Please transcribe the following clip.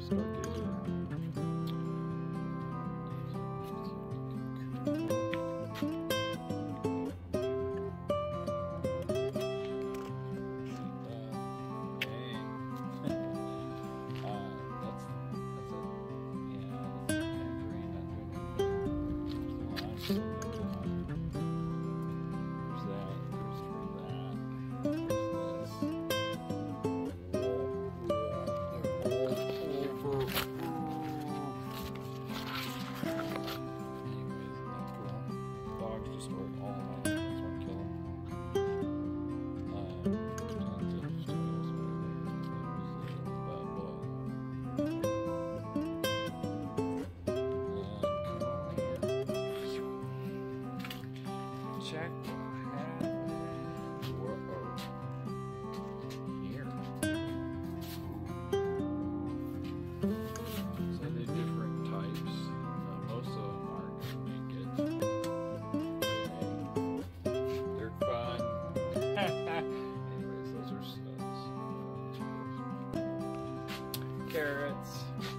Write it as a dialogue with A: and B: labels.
A: Check what happened. Whoa. Here. So they're different types. Most of them are going to make it. They're fun. Anyways, those are studs. Carrots.